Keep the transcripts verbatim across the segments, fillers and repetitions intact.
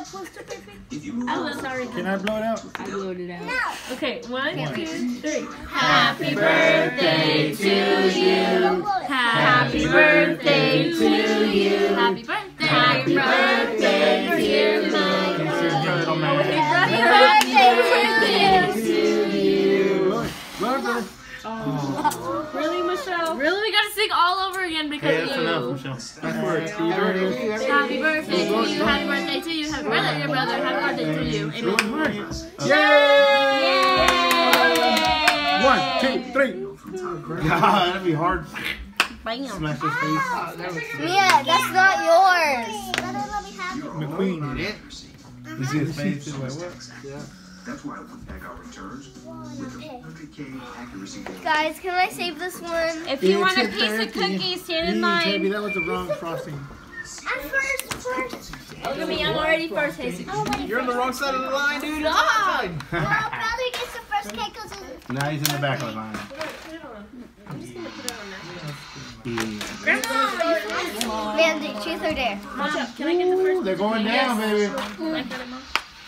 supposed to, baby? Oh, sorry. Can I blow it out? I blew it out. No. Okay, one, two, three. Happy birthday to you. Happy birthday to you. Happy birthday. Happy birthday, dear Mike. Happy birthday to you. Oh. Really, Michelle? Really, we gotta sing all over again because Hey, of that's you. enough, Michelle. That's words. Happy birthday to you. Happy birthday to you. Happy birthday, dear brother. Happy birthday to you. Amen. Yay! One, two, three. God, that'd be hard. Bam. Smash his face. Mia, that's not yours. McQueen. You see his face? He's like, what? Yeah. That's why one pack our returns with the one hundred K accuracy. Guys, can I save this one? If you want a piece of cookies, stand in Baby, line. that was the wrong frosting. I'm first, first. Look at me, I'm already first, Jesus. You're on the wrong side of the line, dude. Stop. Well, brother gets the first cake because Now he's in the back of the line. I'm just gonna put it on that. Mandy, truth or dare? Watch out. Can I get the first? They're going down, baby. Can I get them all?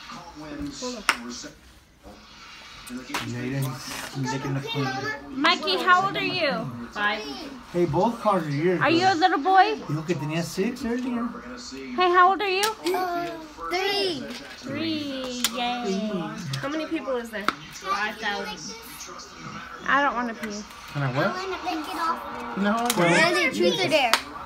Jaden, licking the food. Mikey, how old are you? Five. Hey, both cars are yours. Are you a little boy? You look at the tenía six earlier. Hey, how old are you? Uh, three. Three. Yay. How many people is there? Five thousand. I don't want to pee. Can I what? Lick it off. No, I don't. Mandy, truth or dare?